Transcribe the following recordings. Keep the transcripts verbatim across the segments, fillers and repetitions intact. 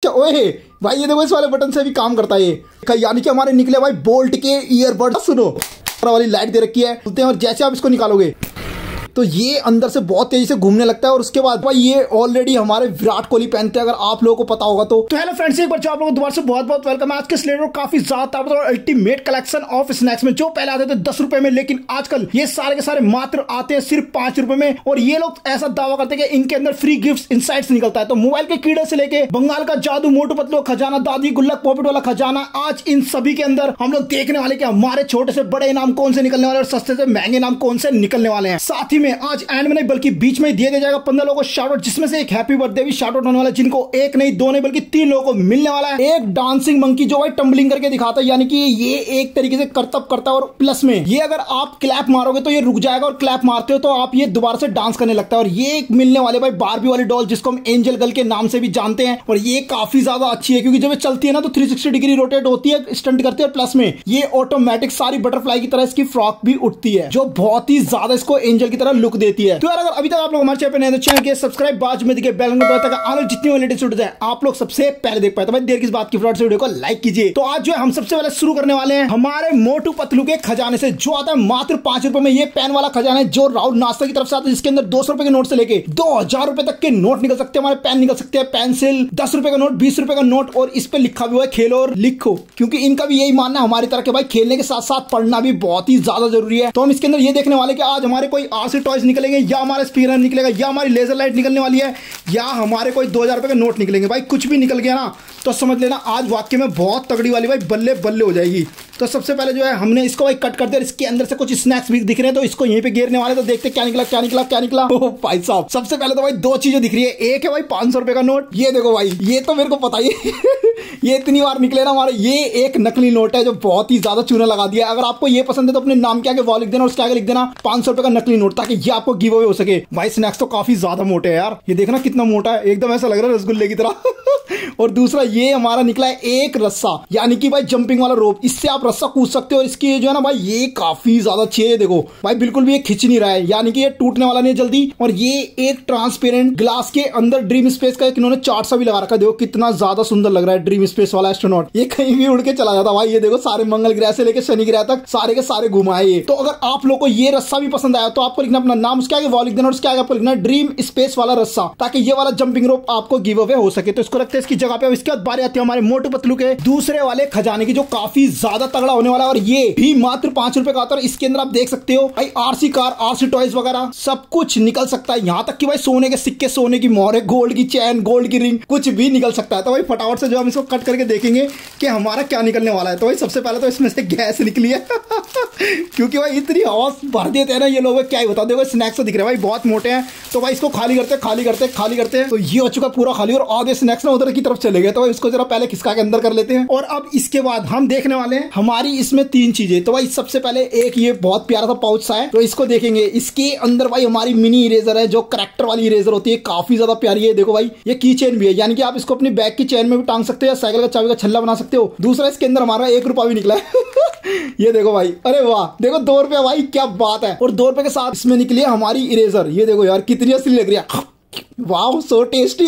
क्या, ओए भाई ये देखो इस वाले बटन से भी काम करता है ये, यानी कि हमारे निकले भाई बोल्ट के ईयरबड्स। सुनो वाली लाइट दे रखी है, बोलते हैं, और जैसे आप इसको निकालोगे तो ये अंदर से बहुत तेजी से घूमने लगता है। और उसके बाद भाई ये ऑलरेडी हमारे विराट कोहली पहनते हैं, अगर आप लोगों को पता होगा तो। तो हेलो फ्रेंड्स, एक बार आप लोगों को दोबारा से बहुत बहुत वेलकम है आज के स्लेटर काफी ज्यादा अल्टीमेट कलेक्शन ऑफ स्नैक्स में, जो पहले आते थे दस रुपए में, लेकिन आजकल ये सारे के सारे मात्र आते हैं सिर्फ पांच रुपए में। और ये लोग ऐसा दावा करते हैं कि इनके अंदर फ्री गिफ्ट इनसाइट्स निकलता है। तो मोबाइल के कीड़े से लेके बंगाल का जादू, मोटू पतलू खजाना, दादी गुल्लक पॉकेट वाला खजाना, आज इन सभी के अंदर हम लोग देखने वाले कि हमारे छोटे से बड़े इनाम कौन से निकलने वाले और सस्ते से महंगे इनाम कौन से निकलने वाले हैं। साथ ही में आज एंड में बल्कि बीच में दिया जाएगा पंद्रह लोगों को शाउट आउट, जिसमें से एक हैप्पी बर्थडे भी शाउट आउट होने वाला है, जिनको एक नहीं दो नहीं बल्कि तीन लोगों को मिलने वाला है। एक डांसिंग मंकी जो भाई टम्बलिंग करके दिखाता है, यानी कि ये एक तरीके से करतब करता है। और प्लस में ये अगर आप क्लैप मारोगे तो ये रुक जाएगा, और क्लैप मारते हो तो आप ये दोबारा से डांस करने लगता है। और ये एक मिलने वाले भाई बारबी वाली डॉल, जिसको हम एंजल गर्ल के नाम से भी जानते हैं। और ये काफी ज्यादा अच्छी है, क्योंकि जब ये चलती है ना तो थ्री सिक्सटी डिग्री रोटेट होती है, स्टंट करती है। प्लस में ये ऑटोमेटिक सारी बटरफ्लाई की तरह इसकी फ्रॉक भी उठती है, जो बहुत ही ज्यादा इसको एंजल की तरह लुक देती है। तो यार अगर अभी तक आप लोग हमारे चैनल पे नए तो चैनल के सब्सक्राइब, बाजू में दिखे बेल आइकन तक आने जितनी भी लेटेस्ट वीडियो है आप लोग सबसे पहले देख पाए। तो भाई देर किस बात की, फटाफट से वीडियो को लाइक कीजिए। तो आज जो है हम सबसे पहले शुरू करने वाले हैं हमारे मोटू पतलू के खजाने से, जो आता है मात्र पांच रुपए में। ये पेन वाला खजाना है जो राहुल नाश्ता की तरफ से आता है, जिसके अंदर दो सौ रुपए के नोट से लेके दो हजार रुपए तक के नोट निकल सकते हैं। हमारे पेन निकल सकते हैं, पेंसिल, दस रुपए का नोट, बीस रुपए का नोट, और इस पे लिखा भी हुआ है खेलो और लिखो, क्योंकि इनका भी यही मानना है हमारी तरह के भाई खेलने के साथ साथ पढ़ना भी बहुत ही ज्यादा जरूरी है। तो हम इसके अंदर ये देखने वाले कि आज हमारे कोई आरसी टॉयज निकलेंगे, या हमारा स्पीकर निकलेगा, या हमारी लेजर लाइट निकलने वाली है, या हमारे कोई दो हजार रुपए के नोट निकलेंगे। भाई कुछ भी निकल गया ना तो समझ लेना आज वाक्य में बहुत तगड़ी वाली भाई बल्ले बल्ले हो जाएगी। तो सबसे पहले जो है हमने इसको भाई कट कर दिया, इसके अंदर से कुछ स्नैक्स भी दिख रहे हैं, तो इसको यहीं पे गिरने वाले। तो देखते क्या निकला क्या निकला क्या निकला। ओ भाई साहब, सबसे पहले तो भाई दो चीजें दिख रही है। एक है भाई पांच सौ रुपए का नोट, ये देखो भाई, ये तो मेरे को पता ही ये इतनी बार निकले ना हमारे। ये एक नकली नोट है जो बहुत ही ज्यादा चूना लगा दिया। अगर आपको ये पसंद है तो अपने नाम के आगे वॉल लिख देना, और उसके आगे लिख देना पांच सौ रुपए का नकली नोट, ताकि ये आपको गिव अवे हो सके। भाई स्नैक्स तो काफी ज्यादा मोटे है यार, ये देखना कितना मोटा है, एकदम ऐसा लग रहा है रसगुल्ले की तरह। और दूसरा ये हमारा निकला है एक रस्सा, यानी कि भाई जंपिंग वाला रोप, इससे आप रस्सा कूद सकते हो। और इसकी जो है ना भाई ये काफी ज्यादा अच्छी है, देखो भाई बिल्कुल भी ये खिंच नहीं रहा है, यानी कि ये टूटने वाला नहीं है जल्दी। और ये एक ट्रांसपेरेंट ग्लास के अंदर ड्रीम स्पेस का एक इन्होंने चार्ट सा भी लगा रखा है, देखो कितना ज्यादा सुंदर लग रहा है ड्रीम स्पेस वाला एस्ट्रोनॉट। ये कहीं भी उड़ के चला जाता भाई, ये देखो सारे मंगल ग्रह से लेकर शनि ग्रह तक सारे के सारे घुमाए ये। तो अगर आप लोग को ये रस्सा भी पसंद आया तो आपको लिखना अपना नाम, उसके आगे वॉल लिख देना, और उसके आगे आपको लिखना ड्रीम स्पेस वाला रस्सा, ताकि ये वाला जंपिंग रोप आपको गिव अवे हो सके। तो इसको रखते हैं इसकी जगह पे। इसके बाद बारी आती है हमारे मोटू पतलू के दूसरे वाले खजाने की, जो काफी ज्यादा तगड़ा होने वाला है। और ये भी मात्र पांच रुपए का आता है। इसके अंदर आप देख सकते हो भाई आरसी कार, आरसी टॉयज वगैरह सब कुछ निकल सकता है, यहाँ तक कि भाई सोने के सिक्के, सोने की मोहर, गोल्ड की चैन, गोल्ड की रिंग, कुछ भी निकल सकता है। तो भाई फटाफट से जो हम इसको कट करके देखेंगे कि हमारा क्या निकलने वाला है। तो भाई सबसे पहले तो इसमें से गैस निकली है क्योंकि भाई इतनी हवा भर देते हैं ना ये लोग, क्या ही बता देखो स्नैक्स दिख रहे हैं भाई बहुत मोटे हैं। तो भाई इसको खाली करते खाली करते खाली करते हैं, तो ये हो चुका पूरा खाली, और आधे स्नैक्स ना उधर की तरफ चले गए। तो भाई इसको जरा पहले खिसका के अंदर कर लेते हैं। और अब इसके बाद हम देखने वाले हैं हमारी इसमें तीन चीजें। तो भाई सबसे पहले एक ये बहुत प्यारा सा पाउच सा है, तो इसको देखेंगे। इसके अंदर भाई हमारी मिनी इरेजर है, जो करैक्टर वाली इरेजर होती है, काफी ज्यादा प्यारी है। देखो भाई ये की चेन भी है, यानी कि आप इसको अपनी बैग की चेन में भी टांग सकते हो, या साइकिल का चाबी का छल्ला बना सकते हो। दूसरा इसके अंदर हमारा एक रुपया भी निकला है ये देखो भाई, अरे वाह देखो दो रुपया भाई, क्या बात है। और दो रुपए के साथ इसमें निकली है हमारी इरेजर, ये देखो यार कितनी असली लग रही है, वाह सो टेस्टी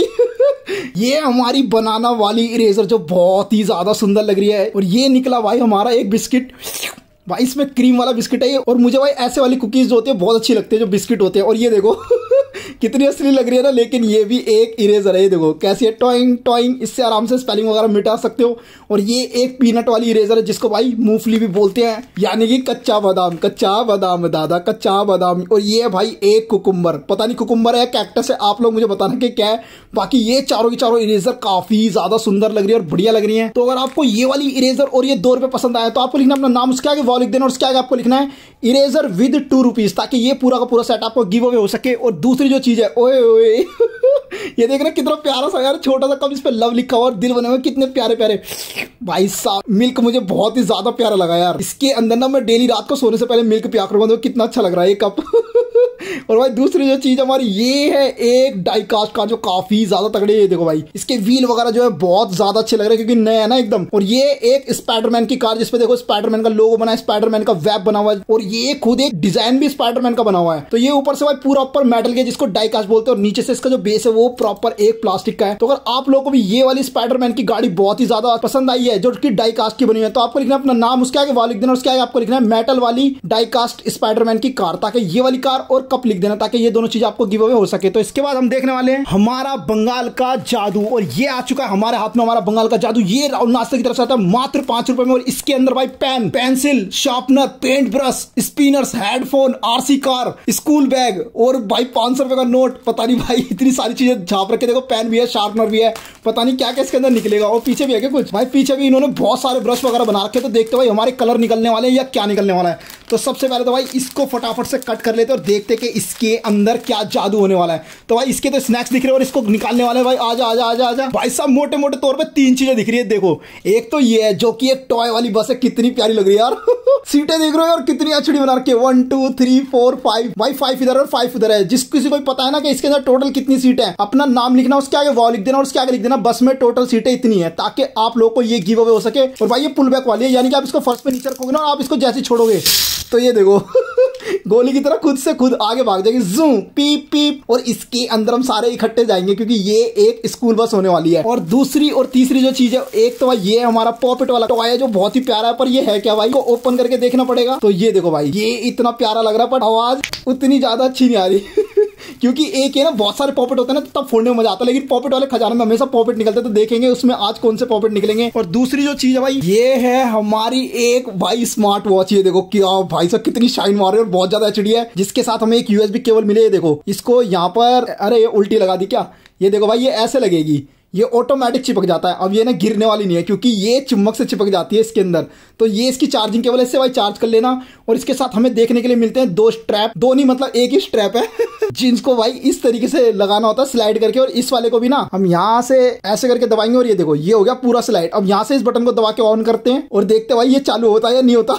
ये हमारी बनाना वाली इरेजर जो बहुत ही ज्यादा सुंदर लग रही है। और ये निकला भाई हमारा एक बिस्किट, भाई इसमें क्रीम वाला बिस्किट है ये। और मुझे भाई ऐसे वाली कुकीज जो होती है बहुत अच्छी लगती है, जो बिस्किट होते हैं। और ये देखो कितनी असली लग रही है ना, लेकिन ये भी एक इरेजर है, ये देखो कैसी है, टॉइंग टॉइंग, इससे आराम से स्पेलिंग वगैरह मिटा सकते हो। और ये एक पीनट वाली इरेजर है, जिसको भाई मूंगफली भी बोलते हैं, यानी कि कच्चा बादाम, कच्चा बादाम दादा कच्चा बादाम। और ये भाई एक कुकुम्बर, पता नहीं कुकुम्बर है कैक्टस है, आप लोग मुझे बताना कि क्या है। बाकी ये चारों की चारों इरेजर काफी ज्यादा सुंदर लग रही है और बढ़िया लग रही है। तो अगर आपको ये वाली इरेजर और ये दो रुपए पसंद आया तो आपको लिखना अपना नाम, उसके आगे वॉल लिख देना, और उसके आगे आपको लिखना है इरेजर विद टू रुपीज, ताकि ये पूरा का पूरा सेट आपको गिव अवे हो सके। और दूसरी जो चीज है, ओए ओए ये देख रहे कितना प्यारा सा यार छोटा सा कप, इस पे लव लिखा हुआ और दिल बने हुए, कितने प्यारे प्यारे भाई साहब। मिल्क मुझे बहुत ही ज्यादा प्यारा लगा यार, इसके अंदर ना मैं डेली रात को सोने से पहले मिल्क पिया करूंगा, कितना अच्छा लग रहा है ये कप और भाई दूसरी जो चीज हमारी ये है एक डाई कास्ट कार, जो काफी ज्यादा तगड़ी है। देखो भाई इसके व्हील वगैरह जो है बहुत ज्यादा अच्छे लग रहे हैं, क्योंकि नया है ना एकदम। और ये एक स्पाइडरमैन की कार, जिसपे देखो स्पाइडरमैन का लोगो बना है, स्पाइडरमैन का वेब बना हुआ है, और ये खुद एक डिजाइन भी स्पाइडरमैन का बना हुआ है। तो ये ऊपर से भाई पूरा ऊपर मेटल के, जिसको डाई कास्ट बोलते हैं, और नीचे से इसका जो बेस बेस है वो प्रॉपर एक प्लास्टिक का है। तो अगर आप लोगों को भी ये वाली स्पाइडरमैन की गाड़ी बहुत ही ज्यादा पसंद आई है जो कि डाई कास्ट की बनी हुई है, तो आपको लिखना है अपना नाम, उसके आगे वाल लिख देना, उसके आगे आपको लिखना है मेटल वाली डाई कास्ट स्पाइडरमैन की कार, ताकि ये वाली कार और कप लिख देना, ताकि ये दोनों चीज आपको गिव अवे हो सके। तो इसके बाद हम देखने वाले हैं हमारा बंगाल का जादू, और ये आ चुका है हमारे हाथ में हमारा बंगाल का जादू। ये राहुल नाश्ते की तरफ से आता है मात्र पांच रुपए में, और इसके अंदर भाई pen, pencil, sharpener, paint brush, spinners, headphone, RC car, school bag और भाई पांच सौ रुपए का नोट। पता नहीं भाई इतनी सारी चीजें छाप रखे, देखो पेन भी है, शार्पनर भी है, पता नहीं क्या क्या इसके अंदर निकलेगा। और पीछे भी है क्या कुछ, भाई पीछे भी इन्होंने बहुत सारे ब्रश वगैरह बना रखे, तो देखते भाई हमारे कलर निकलने वाले हैं या क्या निकलने वाला है। तो सबसे पहले तो भाई इसको फटाफट से कट कर लेते और देखते कि इसके अंदर क्या जादू होने वाला है। तो भाई इसके तो स्नैक्स दिख रहे हैं और इसको निकालने वाले हैं। भाई आजा आजा आजा आजा भाई साहब, मोटे मोटे तौर पे तीन चीजें दिख रही है। देखो एक तो ये है जो कि एक टॉय वाली बस है, कितनी प्यारी लग रही है यार सीटें देख रहे हो और कितनी एचडी बना रखी है, one two three four five, भाई फाइव इधर और फाइव इधर है। जिस किसी को पता है ना कि इसके अंदर टोटल कितनी सीट है, अपना नाम लिखना, उसके आगे वॉल लिख देना और उसके आगे लिख देना बस में टोटल सीटें इतनी है, ताकि आप लोगों को ये गिव अवे हो सके। और भाई ये पुल बैक वाली है, यानी कि आप इसको फर्स्ट पे नीचे रखोगे ना, आप इसको जैसे छोड़ोगे तो ये देखो गोली की तरह खुद से खुद आगे भाग जाएगी, जूम पीप पीप। और इसके अंदर हम सारे इकट्ठे जाएंगे क्योंकि ये एक स्कूल बस होने वाली है। और दूसरी और तीसरी जो चीज है, एक तो भाई ये हमारा पॉपेट वाला टॉय है जो बहुत ही प्यारा है, पर ये है क्या भाई, को ओपन करके देखना पड़ेगा। तो ये देखो भाई, ये इतना प्यारा लग रहा है पर आवाज उतनी ज्यादा अच्छी नहीं आ रही क्योंकि एक है ना, बहुत सारे पॉपेट होते हैं ना तब फोड़ने में मजा आता है, लेकिन पॉपेट वाले खजाने में हमेशा पॉपेट निकलते हैं। तो देखेंगे उसमें आज कौन से पॉपेट निकलेंगे। और दूसरी जो चीज है भाई, ये है हमारी एक भाई स्मार्ट वॉच। ये देखो क्या भाई साहब कितनी शाइन मार रही है और बहुत ज्यादा एचडी है, जिसके साथ हमें एक यूएसबी केबल मिले। ये देखो इसको यहाँ पर, अरे ये उल्टी लगा दी क्या, ये देखो भाई ये ऐसे लगेगी, ये ऑटोमेटिक चिपक जाता है। अब ये ना गिरने वाली नहीं है क्योंकि ये चुम्बक से चिपक जाती है इसके अंदर। तो ये इसकी चार्जिंग केबल है, इससे भाई चार्ज कर लेना। और इसके साथ हमें देखने के लिए मिलते हैं दो स्ट्रैप, दो नहीं मतलब एक ही स्ट्रैप है जिनको भाई इस तरीके से लगाना होता है स्लाइड करके। और इस वाले को भी ना हम यहाँ से ऐसे करके दबाएंगे और ये देखो ये हो गया पूरा स्लाइड। अब यहाँ से इस बटन को दबा के ऑन करते हैं और देखते भाई ये चालू होता है या नहीं होता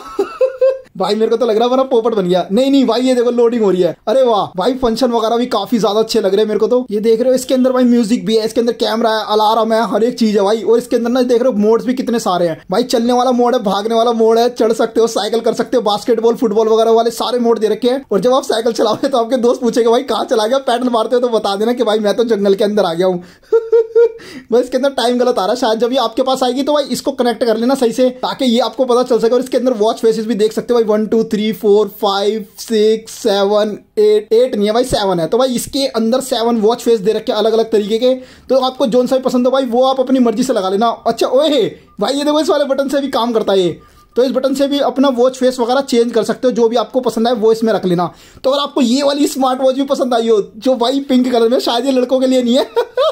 भाई मेरे को तो लग रहा है मेरा पोपट बन गया। नहीं नहीं भाई ये देखो लोडिंग हो रही है। अरे वाह भाई, फंक्शन वगैरह भी काफी ज्यादा अच्छे लग रहे हैं मेरे को तो। ये देख रहे हो इसके अंदर भाई म्यूजिक भी है, इसके अंदर कैमरा है, अलार्म है, हर एक चीज है भाई। और इसके अंदर ना देख रहे हो मोड्स भी कितने सारे हैं भाई, चलने वाला मोड है, भागने वाला मोड है, चढ़ सकते हो, साइकिल कर सकते हो, बास्केटबॉल, फुटबॉल वगैरह वाले सारे मोड दे रखे हैं। और जब आप साइकिल चलाओगे तो आपके दोस्त पूछेगा भाई कहाँ चला गया, पैडल मारते हो तो बता देना कि भाई मैं तो जंगल के अंदर आ गया हूँ बस इसके अंदर टाइम गलत आ रहा है शायद, जब ये आपके पास आएगी तो भाई इसको कनेक्ट कर लेना सही से ताकि ये आपको पता चल सके। और इसके अंदर वॉच फेसेस भी देख सकते हो भाई, one two three four five six seven eight, eight नहीं है भाई सेवन है। तो भाई इसके अंदर सेवन वॉच फेस दे रखे अलग अलग तरीके के। तो आपको जोन सा भी पसंद हो भाई वो आप अपनी मर्जी से लगा लेना। अच्छा ओए भाई ये देखो इस वाले बटन से भी काम करता है ये, तो इस बटन से भी अपना वॉच फेस वगैरह चेंज कर सकते हो, जो भी आपको पसंद आए वो इसमें रख लेना। तो अगर आपको ये वाली स्मार्ट वॉच भी पसंद आई हो जो भाई पिंक कलर में, शायद ये लड़कों के लिए नहीं है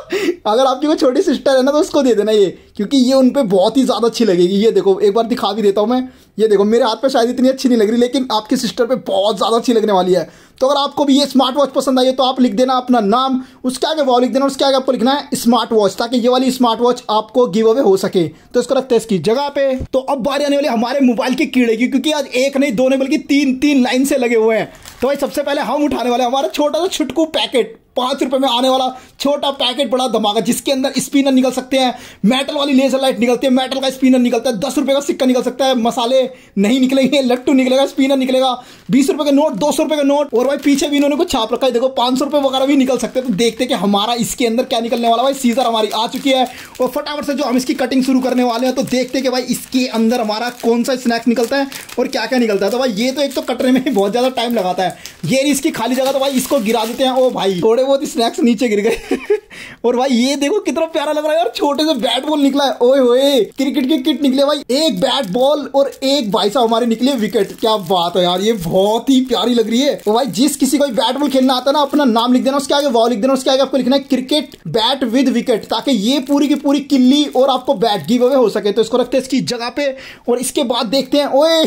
अगर आपकी कोई छोटी सिस्टर है ना तो उसको दे देना ये, क्योंकि ये उन पे बहुत ही ज्यादा अच्छी लगेगी। ये देखो एक बार दिखा भी देता हूं मैं, ये देखो मेरे हाथ पे शायद इतनी अच्छी नहीं लग रही लेकिन आपकी सिस्टर पे बहुत ज्यादा अच्छी लगने वाली है। तो अगर आपको भी ये स्मार्ट वॉच पसंद आई है तो आप लिख देना अपना नाम, उसके आगे वॉल लिख देना, उसके आगे आपको लिखना है स्मार्ट वॉच, ताकि ये वाली स्मार्ट वॉच आपको गिव अवे हो सके। तो इसको रखते हैं इसकी जगह पे। तो अब बारी आने वाली हमारे मोबाइल की कीड़े की, क्योंकि आज एक नहीं दो नहीं बल्कि तीन तीन लाइन से लगे हुए हैं। तो भाई सबसे पहले हम उठाने वाले हमारा छोटा सा छुटकू पैकेट, पांच रुपए में आने वाला छोटा पैकेट, बड़ा धमाका, जिसके अंदर स्पिनर निकल सकते हैं, मेटल वाली लेजर लाइट निकलती है, मेटल का स्पिनर निकलता है, दस रुपए का सिक्का निकल सकता है, मसाले नहीं निकलेंगे, लट्टू निकलेगा, स्पिनर निकलेगा, बीस रुपए का नोट, दो सौ रुपए का नोट। और भाई पीछे भी इन्होंने कुछ छाप रखा है, देखो पांच सौ रुपए वगैरह भी निकल सकते हैं। तो देखते कि हमारा इसके अंदर क्या निकलने वाला। भाई सीजर हमारी आ चुकी है और फटाफट से जो हम इसकी कटिंग शुरू करने वाले हैं, तो देखते कि भाई इसके अंदर हमारा कौन सा स्नैक्स निकलता है और क्या क्या निकलता है। तो भाई ये तो एक तो कटने में बहुत ज्यादा टाइम लगाता है, ये इसकी खाली जगह, तो भाई इसको गिरा देते हैं। ओ भाई थोड़े बहुत स्नैक्स नीचे गिर गए और भाई ये देखो कितना प्यारा लग रहा है यार, छोटे से बैट बॉल निकला है, ओए होए क्रिकेट की किट निकले भाई, एक बैट बॉल और एक भाई साहब हमारे निकले विकेट। क्या बात है यार, ये बहुत ही प्यारी लग रही है। तो भाई जिस किसी को बैट बॉल खेलना आता है ना, अपना नाम लिख देना, उसके आगे वॉल लिख देना, उसके आगे आपको लिखना है क्रिकेट बैट विद विकेट, ताकि ये पूरी की पूरी किल्ली और आपको बैट गिव अवे हो सके। तो इसको रखते हैं इसकी जगह पे। और इसके बाद देखते हैं, ओए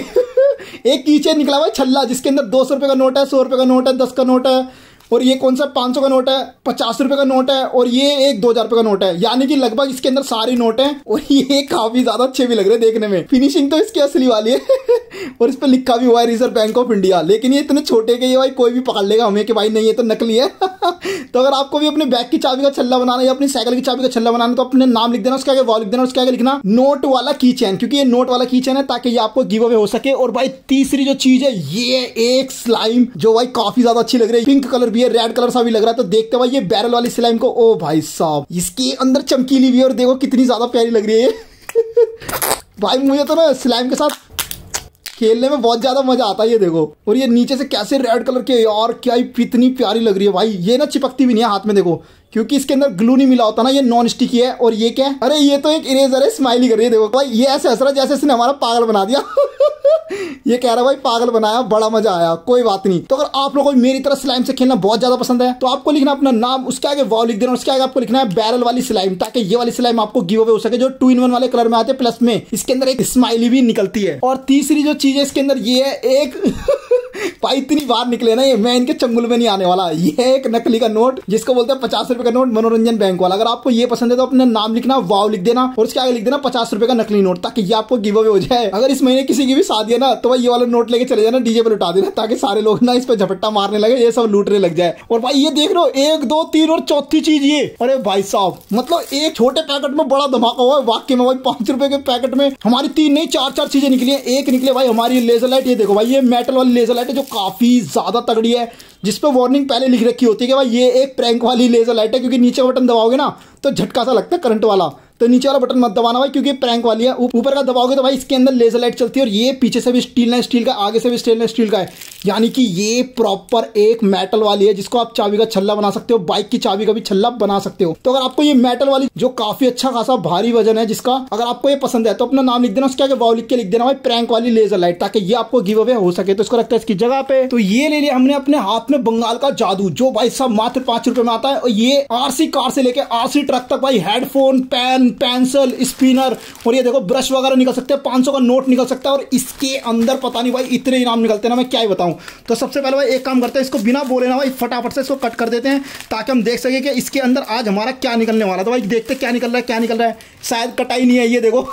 एक कीचेन निकला हुआ है छल्ला, जिसके अंदर दो सौ रुपए का नोट है, सौ रुपए का नोट है, दस का नोट है, और ये कौन सा पांच सौ का नोट है, पचास रुपए का नोट है, और ये एक दो हजार रुपए का नोट है। यानी कि लगभग इसके अंदर सारे नोट हैं और ये काफी ज्यादा अच्छे भी लग रहे हैं देखने में। फिनिशिंग तो इसकी असली वाली है और इस पे लिखा भी हुआ है रिजर्व बैंक ऑफ इंडिया, लेकिन ये इतने छोटे के ये भाई कोई भी पकड़ लेगा हमें कि भाई नहीं ये तो नकली है तो अगर आपको भी अपने बैग की चाबी का छल्ला बनाना या अपनी साइकिल की चाबी का छल्ला बनाना, तो अपने नाम लिख देना, उसके आगे वॉल लिख देना, उसके आगे लिखना नोट वाला की चैन, क्योंकि ये नोट वाला की चैन है ताकि ये आपको गिव अवे हो सके। और भाई तीसरी जो चीज है, ये एक स्लाइम जो भाई काफी ज्यादा अच्छी लग रही है, पिंक कलर भी ये रेड कलर सा भी लग रहा है। तो देखते भाई ये बैरल वाली स्लाइम को। ओ भाई साहब, इसके अंदर चमकीली भी है और देखो कितनी ज्यादा प्यारी लग रही है भाई मुझे तो ना स्लाइम के साथ खेलने में बहुत ज्यादा मजा आता है। ये देखो, और ये नीचे से कैसे रेड कलर के, यार क्या ही कितनी प्यारी लग रही है भाई। ये ना चिपकती भी नहीं है हाथ में, देखो क्योंकि इसके अंदर ग्लू नहीं मिला होता ना, ये नॉन स्टिकी है। और ये क्या है, अरे ये तो एक इरेजर है, स्माइली कर रही है देखो भाई। ये ऐसे हंस रहा है जैसे इसने हमारा पागल बना दिया ये कह रहा भाई पागल बनाया, बड़ा मजा आया, कोई बात नहीं। तो अगर आप लोगों को मेरी तरह स्लाइम से खेलना बहुत ज्यादा पसंद है तो आपको लिखना अपना नाम, उसके आगे वाव लिख देना, उसके आगे आपको लिखना है बैरल वाली स्लाइम, ताकि ये वाली स्लाइम आपको गिव अवे हो सके, जो टू इन वन वाले कलर में आते हैं। प्लस में इसके अंदर एक स्माइली भी निकलती है। और तीसरी जो चीज है इसके अंदर ये है एक भाई इतनी बार निकले ना ये, मैं इनके चंगुल में नहीं आने वाला। ये है एक नकली का नोट जिसको बोलते हैं पचास रुपए का नोट, मनोरंजन बैंक वाला। अगर आपको ये पसंद है तो अपना नाम लिखना, वाव लिख देना और उसके आगे लिख देना पचास रुपए का नकली नोट, ताकि ये आपको गिव अवे हो जाए। अगर इस महीने किसी की भी शादी है ना तो भाई ये वाला नोट लेके चले जाना, डीजे पे लुटा देना, ताकि सारे लोग ना इस पे झपट्टा मारने लगे, ये सब लूटने लग जाए। और भाई ये देख लो, एक दो तीन और चौथी चीज ये, अरे भाई साहब मतलब एक छोटे पैकेट में बड़ा धमाका हुआ है वाकई में भाई। पांच रुपए के पैकेट में हमारी तीन नहीं चार चार चीजें निकली है। एक निकले भाई हमारी लेजर लाइट, ये देखो भाई ये मेटल वाली लेजर लाइट है जो काफी ज्यादा तगड़ी है, जिसपे वार्निंग पहले लिख रखी होती है कि भाई ये एक प्रैंक वाली लेजर लाइट है, क्योंकि नीचे बटन दबाओगे ना तो झटका सा लगता है करंट वाला। तो नीचे वाला बटन मत दबाना भाई, क्योंकि प्रैंक वाली है। ऊपर का दबाओगे तो भाई इसके अंदर लेजर लाइट चलती है। और ये पीछे से भी स्टील स्टील का, आगे से भी स्टील स्टील का है, यानी कि ये प्रॉपर एक मेटल वाली है जिसको आप चाबी का छल्ला बना सकते हो, बाइक की चाबी का भी छल्ला बना सकते हो। तो अगर आपको ये मेटल वाली जो काफी अच्छा खासा भारी वजन है जिसका, अगर आपको ये पसंद है तो अपना नाम लिख देना, उसके आगे वाव लिख के लिख देना भाई प्रैंक वाली लेजर लाइट, ताकि ये आपको गिव अवे हो सके। तो इसको रखते हैं इसकी जगह पे। तो ये ले लिया हमने अपने हाथ में बंगाल का जादू, जो भाई सब मात्र पांच रुपए में आता है। और ये आरसी कार से लेके आरसी ट्रक तक भाई, हेडफोन, पेन, पेंसिल, स्पिनर और ये देखो ब्रश वगैरह निकल सकते हैं, पांच सौ का नोट निकल सकता है। और इसके अंदर पता नहीं भाई इतने इनाम निकलते हैं ना, मैं क्या ही बताऊं। तो सबसे पहले भाई एक काम करते हैं, इसको बिना बोले ना भाई फटाफट से इसको कट कर देते हैं, ताकि हम देख सके कि इसके अंदर आज हमारा क्या निकलने वाला। तो भाई देखते क्या निकल रहा है, क्या निकल रहा है। शायद कटाई नहीं है, ये देखो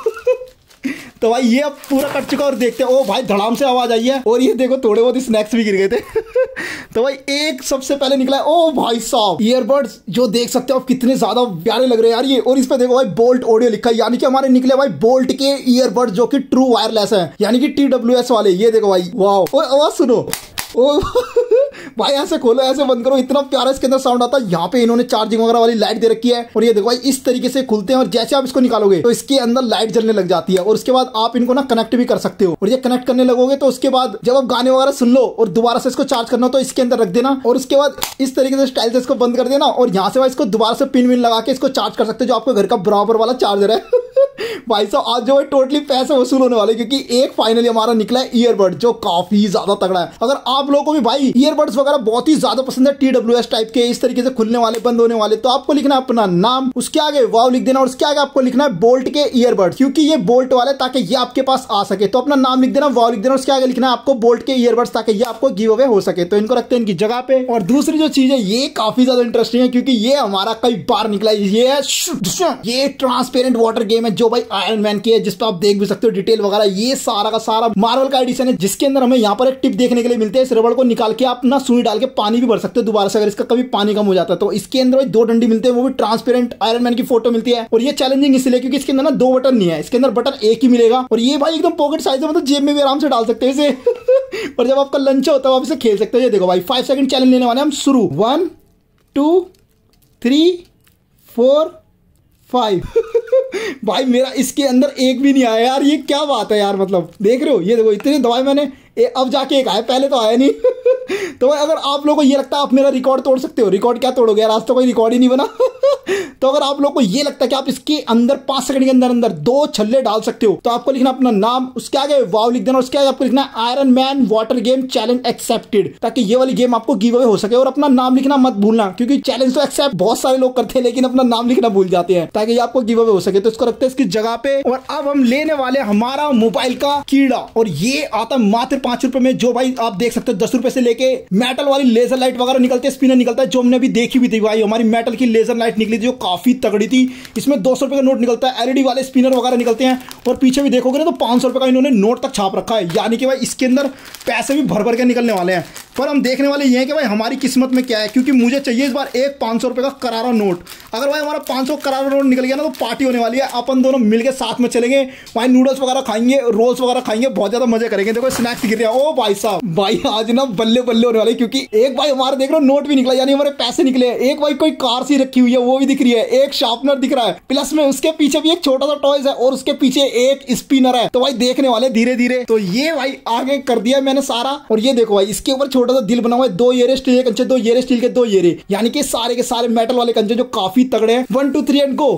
तो भाई ये अब पूरा कट चुका। और देखते हैं, ओ भाई धड़ाम से आवाज आई है। और ये देखो थोड़े बहुत स्नैक्स भी गिर गए थे तो भाई एक सबसे पहले निकला है, ओ भाई साहब ईयरबड्स, जो देख सकते हो आप कितने ज्यादा प्यारे लग रहे हैं यार ये। और इस पे देखो भाई बोल्ट ऑडियो लिखा है, यानी कि हमारे निकले भाई बोल्ट के ईयरबड्स जो कि ट्रू वायरलेस है, यानी कि टी डब्ल्यू एस वाले। ये देखो भाई, वाह। और आवाज सुनो, ओ भाई ऐसे खोलो ऐसे बंद करो, इतना प्यारा इसके अंदर साउंड आता है। यहाँ पे इन्होंने चार्जिंग वगैरह वाली लाइट दे रखी है। और ये देखो भाई इस तरीके से खुलते हैं, और जैसे आप इसको निकालोगे तो इसके अंदर लाइट जलने लग जाती है। और उसके बाद आप इनको ना कनेक्ट भी कर सकते हो। और ये कनेक्ट करने लगोगे तो उसके बाद जब आप गाने वगैरह सुन लो और दोबारा से इसको चार्ज करना हो तो इसके अंदर रख देना। और उसके बाद इस तरीके से स्टाइल से इसको बंद कर देना, और यहाँ से भाई इसको दोबारा से पिन विन लगा के इसको चार्ज कर सकते हो, जो आपको घर का बराबर वाला चार्जर है भाई साहब आज जो है टोटली पैसे वसूल होने वाले, क्योंकि एक फाइनली हमारा निकला है ईयरबड जो काफी ज्यादा तगड़ा है। अगर आप लोगों को भी भाई ईयरबड्स वगैरह बहुत ही ज्यादा पसंद है, टी डब्ल्यू एस टाइप के इस तरीके से खुलने वाले बंद होने वाले, तो आपको लिखना है अपना नाम, उसके आगे वाव लिख देना, और उसके आगे आपको लिखना है बोल्ट के ईयरबड्स, क्योंकि ये बोल्ट वाले ताकि ये आपके पास आ सके। तो अपना नाम लिख देना, वाव लिख देना, उसके आगे लिखना है आपको बोल्ट के ईयरबड्स, ताकि ये आपको गिव अवे हो सके। तो इनको रखते हैं इनकी जगह पे। और दूसरी जो चीज है ये काफी ज्यादा इंटरेस्टिंग है, क्योंकि ये हमारा कई बार निकला है। ये ये ट्रांसपेरेंट वाटर गेम है जो भाई आयरन मैन की है, जिस पर आप देख भी सकते हो डिटेल वगैरह। ये सारा का सारा मार्वल का एडिशन है, जिसके अंदर हमें यहाँ पर एक टिप देखने के लिए मिलते हैं। इस रबड़ को निकाल के आप ना सुई डाल के पानी भी भर सकते हो दोबारा से, अगर इसका कभी पानी कम हो जाता है तो। इसके अंदर भाई दो डंडी मिलते हैं, वो भी ट्रांसपेरेंट आयरन मैन की फोटो मिलती है। और ये चैलेंजिंग इसलिए क्योंकि इसके अंदर ना दो बटन नहीं है, इसके अंदर बटन एक ही मिलेगा। और ये भाई एकदम पॉकेट साइज है, मतलब जेब में भी आराम से डाल सकते हैं इसे और जब आपका लंच होता है आप इसे खेल सकते हो। ये देखो भाई फाइव सेकंड चैलेंज लेने वाले हम, शुरू। One two three four five भाई मेरा इसके अंदर एक भी नहीं आया यार, ये क्या बात है यार। मतलब देख रहे हो, ये देखो इतनी दवाई मैंने ए, अब जाके एक आया, पहले तो आया नहीं तो भाई अगर आप लोगों को ये लगता है आप मेरा रिकॉर्ड तोड़ सकते हो, रिकॉर्ड क्या तोड़ोगे यार, आज तो कोई रिकॉर्ड ही नहीं बना तो अगर आप लोग को ये लगता है कि आप इसके अंदर पांच सेकंड के अंदर अंदर दो छल्ले डाल सकते हो, तो आपको लिखना अपना नाम, उसके आगे वाव लिख देना, उसके आगे आपको लिखना Iron Man water game challenge accepted, ताकि ये वाली गेम आपको गिव अवे हो सके। और अपना नाम लिखना मत भूलना, क्योंकि चैलेंज तो एक्सेप्ट बहुत सारे लोग करते हैं लेकिन अपना नाम लिखना भूल जाते हैं, ताकि ये आपको गिव अवे हो सके। तो इसको रखते हैं इसकी जगह पे। और अब हम लेने वाले हमारा मोबाइल का कीड़ा, और ये आता मात्र पांच रुपए में, जो भाई आप देख सकते हो दस रुपए से लेके मेटल वाली लेजर लाइट वगैरह निकलते हैं, स्पिनर निकलता है, जो हमने अभी देखी भी थी भाई। हमारी मेटल की लेजर लाइट निकली थी जो काफी तगड़ी थी, इसमें दो सौ रुपए का नोट निकलता है, एलईडी वाले स्पिनर वगैरह निकलते हैं। और पीछे भी देखोगे ना तो पांच सौ रुपए का इन्होंने नोट तक छाप रखा है, यानी कि भाई इसके अंदर पैसे भी भर भर के निकलने वाले हैं। पर हम देखने वाले ये हैं कि भाई हमारी किस्मत में क्या है, क्योंकि मुझे चाहिए इस बार एक पाँच सौ रुपये का करारा नोट। अगर भाई हमारा पाँच सौ करारा नोट निकल गया ना तो पार्टी होने वाली है। अपन दोनों मिलके साथ में चलेंगे, भाई नूडल्स वगैरह खाएंगे, रोल्स वगैरह खाएंगे, बहुत ज्यादा मजे करेंगे। देखो स्नैक्स गिर रहे हैं। ओ भाई साहब, भाई आज ना बल्ले बल्ले होने वाले, क्योंकि एक भाई हमारे देख रहे हो नोट भी निकला, यानी हमारे पैसे निकले। एक भाई कोई कार सी रखी हुई है वो भी दिख रही है, एक शार्पनर दिख रहा है, प्लस में उसके पीछे भी एक छोटा सा टॉयज है और उसके पीछे एक स्पिनर है। तो भाई देखने वाले धीरे धीरे। तो ये भाई आगे कर दिया मैंने सारा, और ये देखो भाई इसके ऊपर छोटा सा दिल बना हुआ है, दो येरे स्टील के कंचे, दो येरे स्टील के, दो येरे, यानी कि सारे के सारे मेटल वाले कंचे जो काफी तगड़े हैं। One two three and go.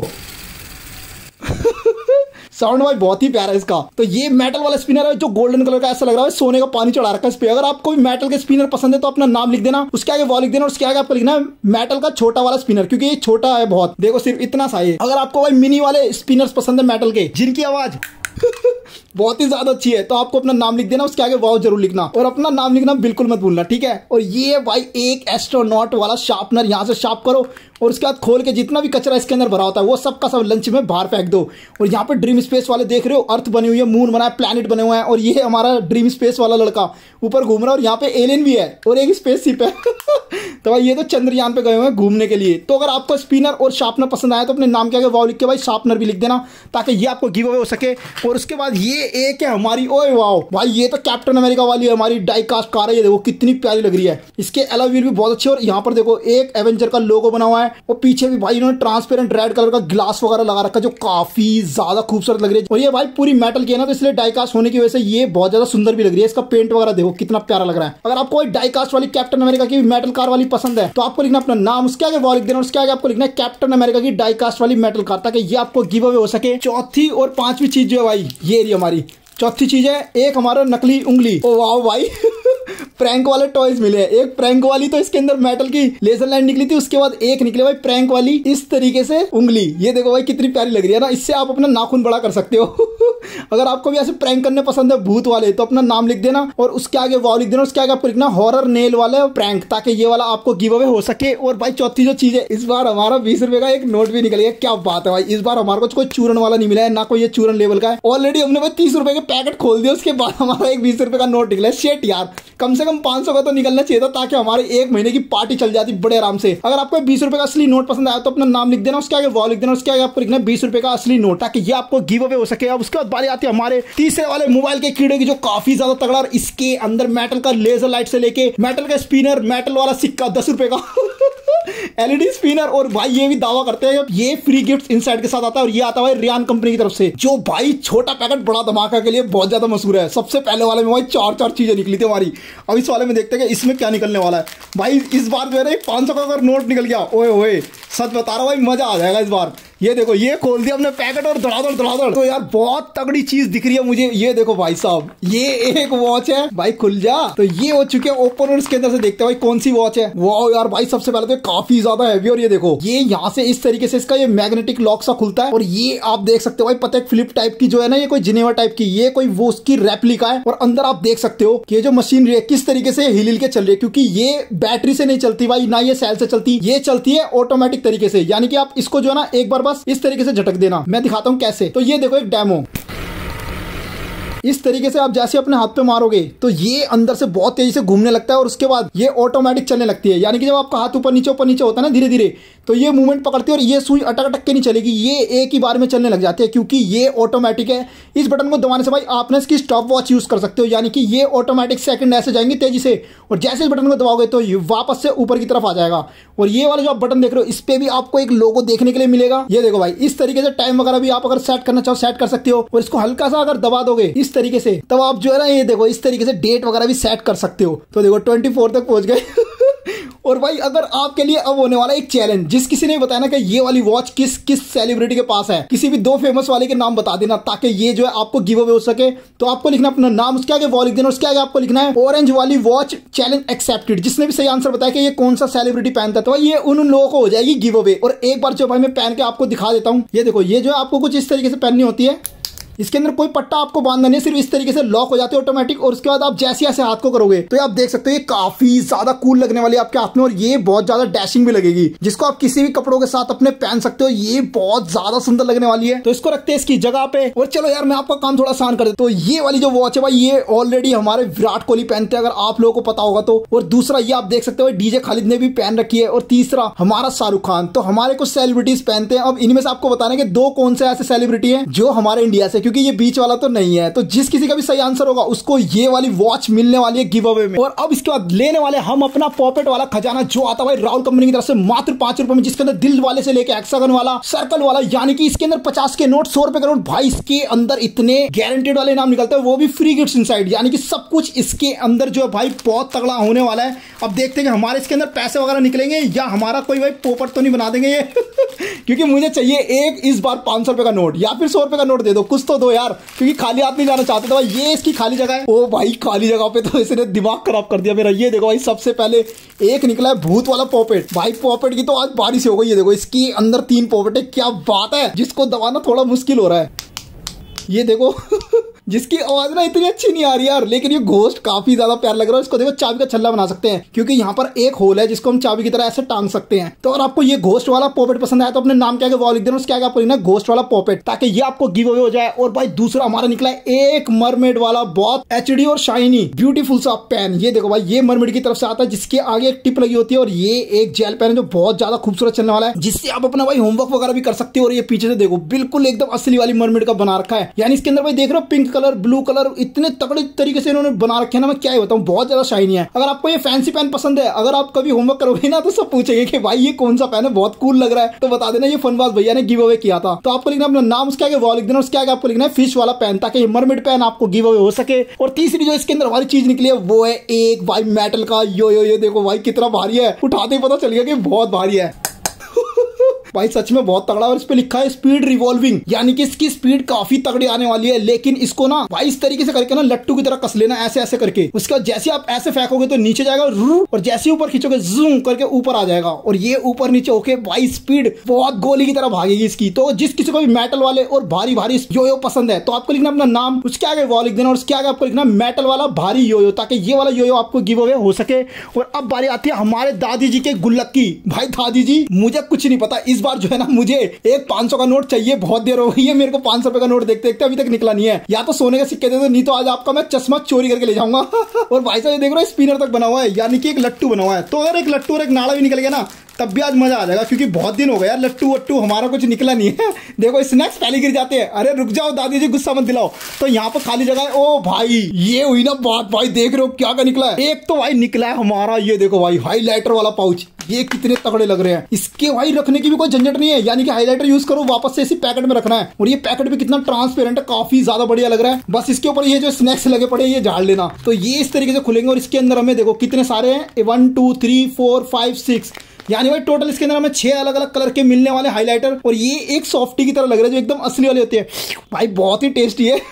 Sound भाई बहुत ही प्यारा है इसका। तो ये मेटल वाला स्पिनर है जो गोल्डन कलर का, ऐसा लग रहा है सोने का पानी चढ़ा रखा है इस पे। अगर आपको भी मेटल के स्पिनर पसंद है तो अपना नाम लिख देना, उसके आगे वॉल लिख देना, और उसके आगे आपको लिखना है मेटल का छोटा वाला स्पिनर, क्योंकि ये छोटा है बहुत। देखो सिर्फ इतना सा है। अगर आपको भाई मिनी वाले स्पिनर्स पसंद है मेटल के, जिनकी आवाज बहुत ही ज्यादा अच्छी है, तो आपको अपना नाम लिख देना, उसके आगे वाव जरूर लिखना, और अपना नाम लिखना बिल्कुल मत भूलना, ठीक है। और ये भाई एक एस्ट्रोनॉट वाला शार्पनर, यहां से शार्प करो और उसके बाद खोल के जितना भी कचरा इसके अंदर भरा होता है वो सब का सब लंच में बाहर फेंक दो। और यहाँ पे ड्रीम स्पेस वाले देख रहे हो, अर्थ बनी हुई है, मून बना है, प्लैनेट बने हुए हैं, और ये हमारा ड्रीम स्पेस वाला लड़का ऊपर घूम रहा है, और यहाँ पे एलियन भी है और एक स्पेस शिप है। तो भाई ये तो चंद्रयान पे गए हुए हैं घूमने के लिए। तो अगर आपको स्पिनर और शार्पनर पसंद आया तो अपने नाम के आगे वाव लिख के भाई शार्पनर भी लिख देना, ताकि ये आपको गिव अवे हो सके। और उसके बाद ये एक है हमारी, ओए वाओ भाई, ये तो कैप्टन अमेरिका वाली है हमारी डाई कास्ट कार है। ये देखो कितनी प्यारी लग रही है, इसके एलॉय व्हील भी बहुत अच्छे। और यहाँ पर देखो एक एवेंजर का लोगो बना हुआ है, और पीछे भी भाई इन्होंने ट्रांसपेरेंट रेड कलर का ग्लास वगैरह लगा रखा है, जो काफी ज्यादा खूबसूरत लग रही है। और ये भाई पूरी मेटल की है ना, तो इसलिए डाई कास्ट होने की वजह से ये बहुत ज्यादा सुंदर भी लग रही है। इसका पेंट वगैरह देखो कितना प्यारा लग रहा है। अगर आपको डाई कास्ट वाली कैप्टन अमेरिका की मेटल कार वाली पसंद है तो आपको लिखना अपना नाम, उसके आगे वॉल लिख देना, उसके आगे आपको लिखना है कैप्टन अमेरिका की डाई कास्ट वाली मेटल कार, ताकि ये आपको गिव अवे हो सके। चौथी और पांचवी चीज जो है भाई, ये रही हमारी चौथी चीज है, एक हमारा नकली उंगली। ओ वाह भाई प्रैंक वाले टॉयज मिले हैं। एक प्रैंक वाली तो इसके अंदर मेटल की लेजर लाइन निकली थी, उसके बाद एक निकले भाई प्रैंक वाली इस तरीके से उंगली। ये देखो भाई कितनी प्यारी लग रही है ना, इससे आप अपना नाखून बड़ा कर सकते हो। अगर आपको भी ऐसे प्रैंक करने पसंद है भूत वाले, तो अपना नाम लिख देना और उसके आगे वाव लिख देना, उसके आगे आपको लिखना हॉरर नेल वाले प्रैंक, ताकि ये वाला आपको गिव अवे हो सके। और भाई चौथी जो चीज है, इस बार हमारा बीस रुपए का एक नोट भी निकल गया। क्या बात है भाई, इस बार हमारे को कोई चूरन वाला नहीं मिला है, ना कोई ये चूरन लेवल का है। ऑलरेडी हमने भाई तीस रुपए के पैकेट खोल दिया, उसके बाद हमारा एक बीस रुपए का नोट निकला। शेट यार, कम से कम पांच सौ का तो निकलना चाहिए था, ताकि हमारे एक महीने की पार्टी चल जाती बड़े आराम से। अगर आपको बीस रुपए का असली नोट पसंद आया तो अपना नाम लिख देना, उसके आगे वॉल लिख देना, उसके आगे आपको लिखना बीस रुपए का असली नोट, ताकि ये आपको गिव अवे हो सके। अब उसके बाद बारी आती है हमारे तीसरे वाले मोबाइल के कीड़े की, जो काफी ज्यादा तगड़ा, और इसके अंदर मेटल का लेजर लाइट से लेके मेटल का स्पिनर, मेटल वाला सिक्का दस रुपए का एलईडी स्पिनर, और भाई ये भी दावा करते हैं ये फ्री गिफ्ट इनसाइड के साथ आता है। और ये आता है रियान कंपनी की तरफ से, जो भाई छोटा पैकेट बड़ा धमाका के लिए बहुत ज्यादा मशहूर है। सबसे पहले वाले में भाई चार चार चीजें निकली थी हमारी। अब इस वाले में देखते हैं कि इसमें क्या निकलने वाला है। भाई इस बार जो है ना पांच सौ का अगर नोट निकल गया, ओए ओए सच बता रहा हूं भाई, मजा आ जाएगा इस बार। ये देखो, ये खोल दिया हमने पैकेट और धड़ाधड़ धड़ाधड़, तो यार बहुत तगड़ी चीज दिख रही है मुझे। ये देखो भाई साहब, ये एक वॉच है भाई, खुल जा। तो ये हो चुके हैं ओपन, और इसके अंदर से देखते हैं भाई कौन सी वॉच है। वाओ यार भाई, सबसे पहले तो काफी ज्यादा हैवी, और ये देखो ये यहाँ से इस तरीके से इसका ये मैग्नेटिक लॉक सा खुलता है, और ये आप देख सकते हो भाई, पता है फ्लिप टाइप की जो है ना, ये कोई जिनेवा टाइप की, ये कोई वो उसकी रेप्लिका है। और अंदर आप देख सकते हो कि ये जो मशीनरी है किस तरीके से हिल हिल के चल रही है, क्योंकि ये बैटरी से नहीं चलती भाई, ना ये सेल से चलती, ये चलती है ऑटोमेटिक तरीके से। यानी कि आप इसको जो है ना एक बार बस इस तरीके से झटक देना, मैं दिखाता हूं कैसे। तो ये देखो एक डेमो, इस तरीके से आप जैसे अपने हाथ पे मारोगे तो ये अंदर से बहुत तेजी से घूमने लगता है, और उसके बाद ये ऑटोमेटिक चलने लगती है। यानी कि जब आपका हाथ ऊपर नीचे ऊपर नीचे होता है ना धीरे धीरे, तो ये मूवमेंट पकड़ती है, और ये सुई अटक अटक के नहीं चलेगी, ये एक ही बार में चलने लग जाती है, क्योंकि ये ऑटोमेटिक है। इस बटन को दबाने से भाई आपने इसकी स्टॉप वॉच यूज कर सकते हो, यानी कि ये ऑटोमेटिक सेकंड ऐसे जाएंगे तेजी से, और जैसे इस बटन को दबाओगे तो ये वापस से ऊपर की तरफ आ जाएगा। और ये वाला जो आप बटन देख रहे हो, इस पे भी आपको एक लोगो देखने के लिए मिलेगा। ये देखो भाई, इस तरीके से टाइम वगैरह भी आप अगर सेट करना चाहो सेट कर सकते हो, और इसको हल्का सा अगर दबा दोगे इस तरीके से, तब आप जो है ना ये देखो इस तरीके से डेट वगैरह भी सेट कर सकते हो। तो देखो ट्वेंटी फोर तक पहुंच गए। और भाई अगर आपके लिए अब होने वाला एक चैलेंज, जिस किसी ने बताया ना कि ये वाली वॉच किस किस सेलिब्रिटी के पास है, किसी भी दो फेमस वाले के नाम बता देना, ताकि ये जो है आपको गिव अवे हो सके। तो आपको लिखना अपना नाम, उसके आगे वॉल लिख देना, उसके आगे आपको लिखना है ऑरेंज वाली वॉच चैलेंज एक्सेप्टेड। जिसने भी सही आंसर बताया कि ये कौन सा सेलिब्रिटी पहनता है, तो ये उन उन लोगों को हो जाएगी गिव अवे। और एक बार जो भाई मैं पहन के आपको दिखा देता हूँ, ये देखो, ये जो है आपको कुछ इस तरीके से पहननी होती है। इसके अंदर कोई पट्टा आपको बांधना नहीं, सिर्फ इस तरीके से लॉक हो जाते हैं ऑटोमेटिक। और उसके बाद आप जैसे ऐसे हाथ को करोगे तो आप देख सकते हो ये काफी ज्यादा कूल लगने वाली है आपके हाथ में, और ये बहुत ज्यादा डैशिंग भी लगेगी, जिसको आप किसी भी कपड़ों के साथ अपने पहन सकते हो। ये बहुत ज्यादा सुंदर लगने वाली है। तो इसको रखते हैं इसकी जगह पे। और चलो यार मैं आपका काम थोड़ा आसान कर देता हूं। तो ये वाली जो वॉच है भाई, ये ऑलरेडी हमारे विराट कोहली पहनते हैं, अगर आप लोगों को पता होगा तो। और दूसरा ये आप देख सकते हो डीजे खालिद ने भी पहन रखी है। और तीसरा हमारा शाहरुख खान। तो हमारे कुछ सेलिब्रिटीज पहनते हैं। अब इनमें से आपको बताने के दो कौन से ऐसे सेलिब्रिटी हैं जो हमारे इंडिया से, क्योंकि ये बीच वाला तो नहीं है। तो जिस किसी का भी सही आंसर होगा उसको ये वाली वॉच मिलने वाली है गिव अवे में। और अब इसके बाद लेने वाले हम अपना पॉकेट वाला खजाना, जो आता है राहुल कंपनी की तरफ से मात्र पांच रुपए में, जिसके अंदर दिल वाले से लेके हेक्सागन वाला, सर्कल वाला, यानी कि इसके अंदर पचास के नोट, सौ रुपए का नोट। भाई इसके अंदर इतने गारंटेड वाले नाम निकलते हैं, वो भी फ्री गिफ्ट इनसाइड, यानी कि सब कुछ इसके अंदर जो है भाई बहुत तगड़ा होने वाला है। अब देखते हैं कि हमारे इसके अंदर पैसे वगैरह निकलेंगे या हमारा कोई भाई पोपट तो नहीं बना देंगे ये क्योंकि मुझे चाहिए एक इस बार पांच सौ रुपए का नोट या फिर सौ रुपए का नोट दे दो, कुछ तो दो यार, क्योंकि खाली हाथ नहीं जाना चाहते। तो भाई ये इसकी खाली जगह है। ओ भाई खाली जगह पे तो इसने दिमाग खराब कर दिया मेरा। ये देखो भाई सबसे पहले एक निकला है भूत वाला पॉकेट। भाई पॉकेट की तो आज बारिश हो गई। ये देखो इसके अंदर तीन पॉकेट है, क्या बात है, जिसको दबाना थोड़ा मुश्किल हो रहा है। ये देखो जिसकी आवाज ना इतनी अच्छी नहीं आ रही यार, लेकिन ये घोस्ट काफी ज्यादा प्यार लग रहा है। इसको देखो चाबी का छल्ला बना सकते हैं, क्योंकि यहाँ पर एक होल है जिसको हम चाबी की तरह ऐसे टांग सकते हैं। तो अगर आपको ये घोस्ट वाला पॉकेट पसंद आया तो अपने नाम क्या है वो लिख देना, उसके आगे आपको लिखना घोस्ट वाला पॉकेट, ताकि ये आपको गिव अवे हो जाए। और भाई दूसरा हमारा निकला है एक मरमेड वाला बहुत एचडी और शाइनी ब्यूटीफुल सा पेन। ये देखो भाई ये मरमेड की तरफ से आता है, जिसके आगे एक टिप लगी होती है। और ये एक जेल पेन है जो बहुत ज्यादा खूबसूरत चलने वाला है, जिससे आप अपना भाई होमवर्क वगैरह भी कर सकते हो। और ये पीछे से देखो बिल्कुल एकदम असली वाली मरमेड का बना रखा है, यानी इसके अंदर भाई देख रहे हो पिंक कलर, ब्लू कलर, इतने तगड़े तरीके से इन्होंने बना रखे हैं ना, मैं क्या ही बताऊं, बहुत ज्यादा शाइनी है। अगर आपको ये फैंसी पेन पसंद है, अगर आप कभी होमवर्क करोगे ना तो सब पूछेंगे कि भाई ये कौन सा पेन है, बहुत कूल लग रहा है, तो बता देना ये फनबाज भैया ने गिव अवे किया था। तो आपको लिखना अपना नाम, उसके आगे वो लिख देना, उसके आगे आपको लिखना है फिश वाला पेन, ताकि ये मरमेड पेन आपको गिव अवे हो सके। और तीसरी जो इसके अंदर हमारी चीज निकली है वो है एक भाई मेटल का यो यो। ये देखो भाई कितना भारी है, उठाते ही पता चल गया कि बहुत भारी है भाई सच में बहुत तगड़ा। और इस पे लिखा है स्पीड रिवॉल्विंग, यानी कि इसकी स्पीड काफी तगड़ी आने वाली है। लेकिन इसको ना भाई इस तरीके से करके ना लट्टू की तरह कस लेना, ऐसे ऐसे करके। उसके बाद जैसे आप ऐसे फेंकोगे तो नीचे जाएगा, और जैसे ऊपर खींचोगे जूम करके ऊपर आ जाएगा। और ये ऊपर नीचे होके भाई स्पीड बहुत गोली की तरह भागेगी इसकी। तो जिस किसी को भी मेटल वाले और भारी भारी यो यो पसंद है तो आपको लिखना अपना नाम, उसके आगे वो लिख देना, और उसके आगे आपको लिखना मेटल वाला भारी यो यो, ताकि ये वाला यो यो आपको गिव अवे हो सके। और अब बारी आती है हमारे दादी जी के गुल्लक की। भाई दादी जी मुझे कुछ नहीं पता, इस बार जो है ना मुझे एक पांच सौ का नोट चाहिए। बहुत देर हो गई है मेरे को पांच सौ रुपए का नोट देखते देखते, अभी तक निकला नहीं है। या तो सोने के सिक्के दे दो, नहीं तो आज आपका मैं चश्मा चोरी करके ले जाऊंगा और भाई साहब ये देख रहे हो स्पिनर तक बना हुआ है, यानी कि एक लट्टू बना हुआ है। तो अगर एक लट्टू और एक नाड़ा भी निकल गया ना तब भी आज मजा आ जाएगा, क्योंकि बहुत दिन हो गया लट्टू वट्टू हमारा कुछ निकला नहीं है। देखो स्नैक्स पहले गिर जाते हैं। अरे रुक जाओ दादी जी, गुस्सा मत दिलाओ। तो यहाँ पर खाली जगह है। ओ भाई ये हुई ना बात। भाई देख रहे हो क्या क्या निकला है। एक तो भाई निकला है हमारा, ये देखो भाई हाईलाइटर वाला पाउच। ये कितने तगड़े लग रहे हैं। इसके भाई रखने की भी कोई झंझट नहीं है, यानी कि हाईलाइटर यूज करो वापस से इसी पैकेट में रखना है। और ये पैकेट भी कितना ट्रांसपेरेंट है, काफी ज्यादा बढ़िया लग रहा है। बस इसके ऊपर ये जो स्नैक्स लगे पड़े ये झाड़ लेना। तो ये इस तरीके से खुलेंगे और इसके अंदर हमें देखो कितने सारे हैं, one two three four five six, यानी भाई टोटल इसके अंदर हमें छह अलग अलग कलर के मिलने वाले हाइलाइटर। और ये एक सॉफ्टी की तरह लग रहा है जो एकदम असली वाली होती है। भाई बहुत ही टेस्टी है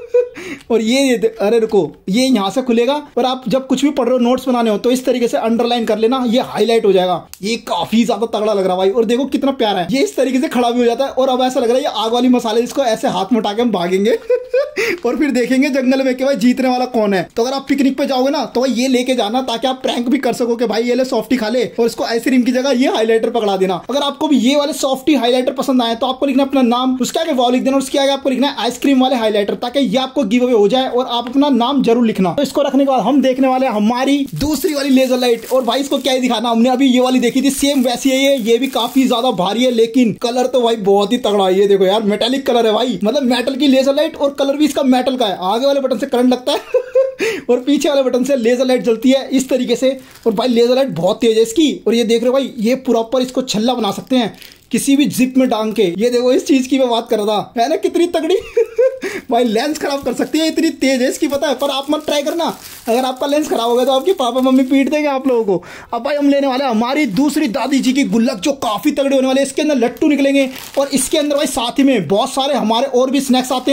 और ये अरे रुको, ये यहां से खुलेगा और आप जब कुछ भी पढ़ रहे हो, नोट्स बनाने हो, तो इस तरीके से अंडरलाइन कर लेना, ये हाईलाइट हो जाएगा। ये काफी ज्यादा तगड़ा लग रहा है भाई। और देखो कितना प्यारा है, ये इस तरीके से खड़ा भी हो जाता है। और अब ऐसा लग रहा है ये आग वाली मसाले, इसको ऐसे हाथ में उठा के हम भागेंगे और फिर देखेंगे जंगल में कि भाई जीतने वाला कौन है। तो अगर आप पिकनिक पे जाओगे ना तो भाई ये लेके जाना, ताकि आप प्रैंक भी कर सको कि भाई ये ले सॉफ्टी खा ले, और इसको आइसक्रीम की जगह ये हाईलाइटर पकड़ा देना। अगर आपको भी ये वाले सॉफ्टी हाईलाइटर पसंद आए तो आपको लिखना अपना नाम, उसके आगे वो लिख देना, उसके आगे आपको लिखना है आइसक्रीम वाले हाईलाइटर, ताकि ये आपको गिव अवे हो जाए। और आप अपना नाम जरूर लिखना। तो इसको रखने के बाद हम देखने वाले हैं हमारी दूसरी वाली लेजर लाइट। और भाई इसको क्या ही दिखाना, हमने अभी ये वाली देखी थी, सेम वैसी है ये ये भी काफी ज्यादा भारी है, लेकिन कलर तो भाई बहुत ही तगड़ा है। ये देखो यार मेटेलिक कलर है भाई, मतलब मेटल की लेजर लाइट और कलर भी इसका मेटल का है। आगे वाले बटन से करंट लगता है और पीछे वाले बटन से लेजर लाइट जलती है इस तरीके से। और भाई लेजर लाइट बहुत तेज है इसकी। और ये देख रहे हो भाई, ये प्रॉपर इसको छल्ला बना सकते हैं किसी भी जिप में डांग के। ये देखो इस चीज की मैं बात कर रहा था, है ना कितनी तगड़ी भाई लेंस खराब कर सकती है, इतनी तेज है इसकी, पता है। पर आप मत ट्राई करना, अगर आपका लेंस खराब हो गया तो आपके पापा मम्मी पीट देंगे आप लोगों को। अब भाई हम लेने वाले हैं हमारी दूसरी दादी जी की गुल्लक, जो काफी तगड़े होने वाले। इसके अंदर लट्टू निकलेंगे और इसके अंदर भाई साथ ही में बहुत सारे हमारे और भी स्नैक्स आते हैं,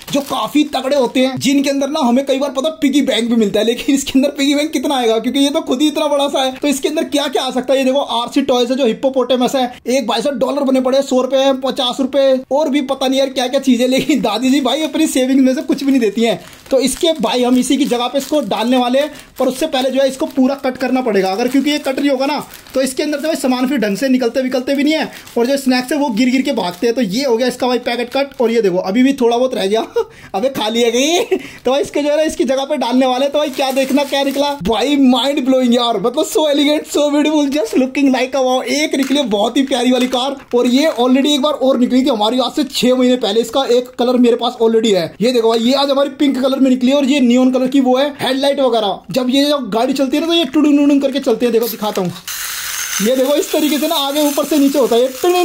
जो काफी तगड़े होते हैं, जिनके अंदर ना हमें कई बार पता पिगी बैंक भी मिलता है, लेकिन इसके अंदर पिगी बैंक कितना आएगा क्योंकि ये तो खुद ही इतना बड़ा सा है। तो इसके अंदर क्या क्या आ सकता है, ये देखो आरसी टॉयज है जो हिप्पोपोटेमस है, एक भाई साहब डॉलर बने पड़े, सौ रुपए पचास रुपए और भी पता नहीं यार क्या क्या चीजें, लेकिन दादी जी भाई अपनी सेविंग में से कुछ भी नहीं देती है। तो इसके भाई हम इसी की जगह पे इसको डालने वाले हैं, पर उससे पहले जो है इसको पूरा कट करना पड़ेगा, अगर क्योंकि ये कट नहीं होगा ना तो इसके अंदर से भाई सामान फिर ढंग से निकलते विकलते भी नहीं है, और जो स्नैक्स है वो गिर गिर के भागते हैं। तो ये हो गया इसका भाई पैकेट कट, और ये देखो अभी भी थोड़ा बहुत रह गया अबे खाली है गई तो भाई इसके जो है इसकी जगह पे डालने वाले। तो भाई क्या देखना क्या निकला भाई, माइंड ब्लोइंग यार, मतलब so elegant so beautiful just looking like a wow. एक निकली बहुत ही प्यारी वाली कार, और ये ऑलरेडी एक बार और निकली थी हमारी आज से छह महीने पहले, इसका एक कलर मेरे पास ऑलरेडी है। ये देखो भाई ये आज हमारी पिंक कलर में निकली, और ये नियॉन कलर की वो है हेडलाइट वगैरह। जब ये जब गाड़ी चलती है ना तो ये टुडुंग टुडुंग करके चलते हैं, देखो दिखाता हूँ। ये देखो इस तरीके से ना आगे ऊपर से नीचे होता है,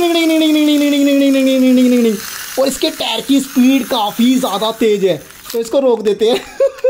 और इसके टायर की स्पीड काफी ज्यादा तेज है, तो इसको रोक देते हैं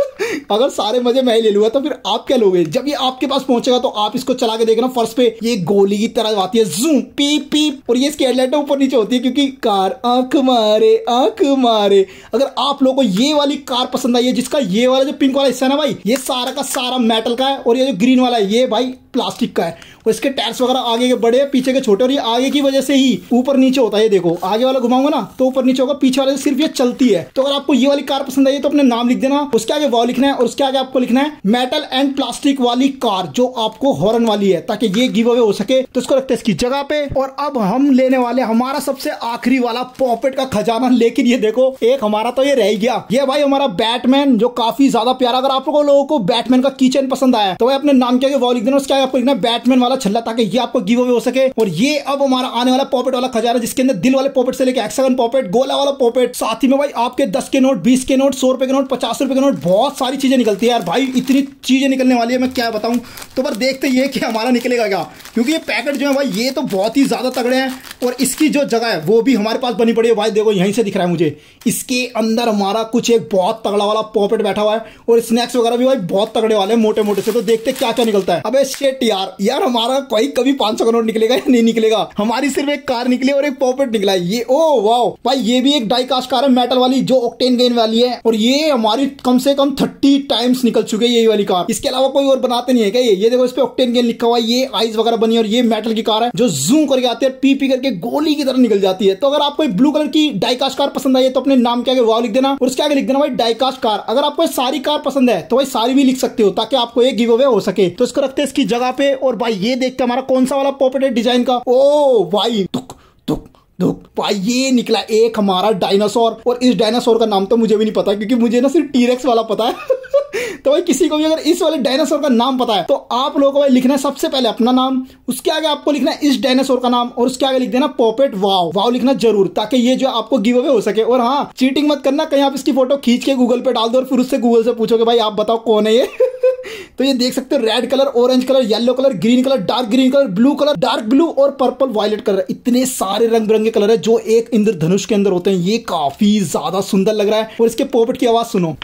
अगर सारे मजे मैं ही ले लूंगा तो फिर आप क्या लोगे। जब ये आपके पास पहुंचेगा तो आप इसको चला के देखना, फर्श पे ये गोली की तरह आती है, जूम पीप पीप, और ये इसकी हेडलाइट ऊपर नीचे होती है क्योंकि कार आंख मारे आंख मारे। अगर आप लोगों को ये वाली कार पसंद आई है, जिसका ये वाला जो पिंक वाला हिस्सा है ना भाई, ये सारा का सारा मेटल का है, और ये जो ग्रीन वाला है ये भाई प्लास्टिक का है, और इसके टायर्स वगैरह आगे के बड़े पीछे के छोटे, और ये आगे की वजह से ही ऊपर नीचे होता है। ये देखो आगे वाला घुमाऊंगा ना तो ऊपर नीचे होगा, पीछे वाले से सिर्फ ये चलती है। तो अगर आपको ये वाली कार पसंद आई है तो अपने नाम लिख देना, उसके आगे वाव लिखना है, और उसके आगे आपको लिखना है मेटल एंड प्लास्टिक वाली कार जो आपको हॉर्न वाली है, ताकि ये गिव अवे हो सके। तो इसको रखते हैं इसकी जगह पे, और अब हम लेने वाले हमारा सबसे आखिरी वाला पॉपेट का खजाना। लेकिन ये देखो एक हमारा तो ये रह गया, ये भाई हमारा बैटमैन जो काफी ज्यादा प्यारा। अगर आप लोगों को बैटमैन का कीचेन पसंद आया तो भाई अपने नाम के आगे वाव लिख देना, उसके आगे आपको लिखना है बैटमैन वाला छल्ला, ताकि ये आपको गिव अवे हो सके। और ये अब हमारा आने वाला पॉपेट वाला खजाना, जिसके अंदर दिल वाले पॉपेट से लेके हेक्सागन पॉपेट, गोला वाला पॉपेट, साथ ही में भाई आपके दस के नोट, बीस के नोट, सौ रुपए के नोट, पचास रुपए के नोट, बहुत सारी चीजें निकलती है यार भाई, इतनी चीजें निकलने वाली है मैं क्या बताऊं। तो पर देखते ही कि हमारा निकलेगा क्या, क्योंकि ये पैकेट जो है भाई ये तो बहुत ही ज्यादा तगड़े हैं, और इसकी जो जगह है वो भी हमारे पास बनी पड़ी है भाई। देखो यहीं से दिख रहा है मुझे, इसके अंदर हमारा कुछ एक बहुत तगड़ा वाला पॉपेट बैठा हुआ है, और स्नैक्स वगैरह भी भाई बहुत तगड़े वाले मोटे मोटे से। तो देखते क्या क्या निकलता है। अबे शिट यार यार हमारा कोई कभी पांच सौ का नोट निकलेगा या नहीं निकलेगा, हमारी सिर्फ एक कार निकली और एक पॉपेट निकला है। ये ओ वाओ भाई, ये भी एक डाई कास्ट कार है मेटल वाली जो ऑक्टेन गेन वाली है, और ये हमारी कम से कम थर्टी टाइम्स निकल चुकी है ये वाली कार। इसके अलावा कोई और बनाते नहीं है क्या ये ये देखो इस पे ऑक्टेन गेन लिखा हुआ है, ये आइज वगैरह बनी है, और ये मेटल की कार है जो जूम करके आती है, पी पी करके गोली की तरह निकल जाती है। तो अगर आपको ब्लू कलर की डाई कास्ट कार पसंद आई है तो अपने नाम के आगे वाव लिख देना, और उसके आगे लिख देना भाई डाई कास्ट कार। अगर आपको सारी कार पसंद है तो भाई सारी भी लिख सकते हो, ताकि आपको एक गिव अवे हो सके। तो इसको रखते हैं इसकी जगह पे, और भाई ये देखते हमारा कौन सा वाला पॉपेट है डिजाइन का। ओ भाई तुक तुक दुख भाई ये निकला एक हमारा डायनासोर, और इस डायनासोर का नाम तो मुझे भी नहीं पता, क्योंकि मुझे ना सिर्फ टीरेक्स वाला पता है तो भाई किसी को भी अगर इस वाले डायनासोर का नाम पता है तो आप लोगों को भाई लिखना है सबसे पहले अपना नाम, उसके आगे आपको लिखना है इस डायनासोर का नाम, और उसके आगे लिख देना पॉपेट वाव वाव लिखना जरूर, ताकि ये जो आपको गिव अवे हो सके। और हाँ चीटिंग मत करना, कहीं आप इसकी फोटो खींच के गूगल पे डाल दो और फिर उससे गूगल से पूछोगे भाई आप बताओ कौन है ये तो ये देख सकते हो red colour, orange colour, yellow colour, green colour, dark green colour, blue colour, dark blue और पर्पल वायलेट कलर, इतने सारे रंग बिरंगे कलर है जो एक इंद्रधनुष के अंदर होते हैं। ये काफी ज्यादा सुंदर लग रहा है, और इसके पॉपेट की आवाज सुनो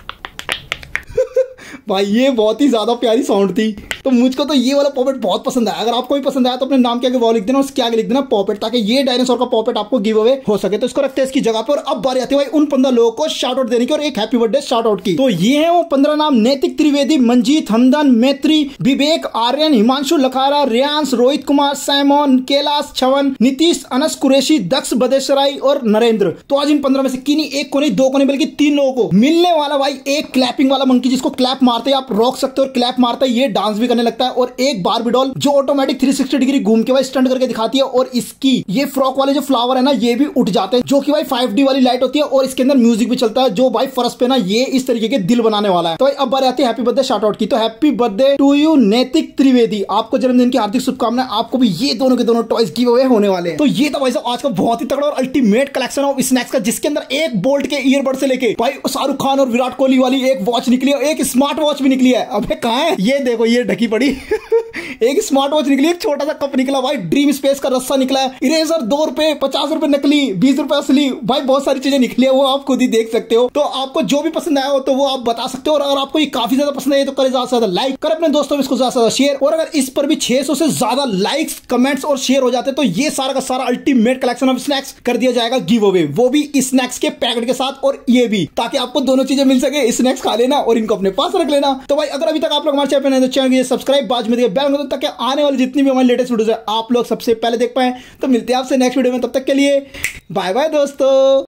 भाई ये बहुत ही ज्यादा प्यारी साउंड थी। तो मुझको तो ये वाला पॉपेट बहुत पसंद आया। अगर आपको भी पसंद आया तो अपने नाम के आगे वाव लिख देना, उसके आगे लिख देना पॉपेट, ताकि ये डायनासोर का पॉपेट आपको गिव अवे हो सके। तो इसको रखते हैं इसकी जगह पर। अब बारी आती है भाई उन पंद्रह लोगों को शाउट आउट देने की, और एक हैप्पी बर्थडे शाउट आउट की। तो ये है वो पंद्रह नाम, नैतिक त्रिवेदी, मंजीत, हमदन, मैत्री, विवेक, आर्यन, हिमांशु लखारा, रियांश, रोहित कुमार, सैमोन, कैलाश, छवन, नीतीश, अनस कुरैशी, दक्ष बदेसराई और नरेंद्र। तो आज इन पंद्रह में से किन्हीं एक को नहीं, दो को नहीं, बल्कि तीन लोगों को मिलने वाला भाई एक क्लैपिंग वाला मंकी, जिसको क्लैप मारते आप रोक सकते हो और क्लैप मारता है ये डांस भी करने लगता है, और एक बारबी डॉल जो ऑटोमेटिक थ्री सिक्सटी डिग्री घूम के भाई स्टंट करके दिखाती है, और इसकी ये फ्रॉक वाले जो फ्लावर है ना ये भी उठ जाते हैं, जो कि भाई फाइव डी वाली लाइट होती है, और इसके अंदर म्यूजिक भी चलता है, जो भाई फर्श पे ना ये इस तरीके के दिल बनाने वाला है। तो भाई अब बात आती है हैप्पी बर्थडे शाउट आउट की। तो हैप्पी बर्थडे टू यू नैतिक त्रिवेदी, आपको जन्मदिन की हार्दिक शुभकामनाएं। आपको भी ये दोनों के दोनों टॉयज गिव अवे होने वाले हैं। तो ये तो भाई साहब आज का बहुत ही तगड़ा और अल्टीमेट कलेक्शन ऑफ स्नैक्स का, जिसके अंदर एक बोल्ट के ईयरबड से लेके भाई शाहरुख खान और विराट कोहली वाली एक वॉच निकली है, एक स्मार्ट वॉच भी निकली है। अबे कहां है ये, देखो ये ढकी पड़ी एक स्मार्ट वॉच निकली, एक छोटा सा कप निकला भाई, ड्रीम स्पेस का रस्सा निकला है, इरेजर दो रुपए, पचास रुपए नकली, बीस रुपए असली, भाई बहुत सारी चीजें निकली है, वो आप खुद ही देख सकते हो। तो आपको जो भी पसंद आया हो तो वो आप बता सकते हो, और अगर आपको ये काफी ज्यादा पसंद आए तो करे ज्यादा से ज्यादा लाइक, कर अपने दोस्तों में इसको ज्यादा से ज्यादा शेयर, और अगर इस पर भी छह सौ से ज्यादा लाइक्स, कमेंट्स और शेयर हो जाते तो ये सारा का सारा अल्टीमेट कलेक्शन ऑफ स्नैक्स कर दिया जाएगा गिव अवे, वो भी स्नैक्स के पैकेट के साथ, और ये भी ताकि आपको दोनों चीजें मिल सके, स्नैक्स खा लेना और इनको अपने पास रख लेना। तो भाई अगर अभी तक आप लोग हमारे चैनल तो चैनल सब्सक्राइब, बाजू में दिए बेल आइकन, ताकि आने वाली जितनी भी हमारी लेटेस्ट वीडियोस है आप लोग सबसे पहले देख पाए। तो मिलते हैं आपसे नेक्स्ट वीडियो में, तब तक के लिए बाय बाय दोस्तों।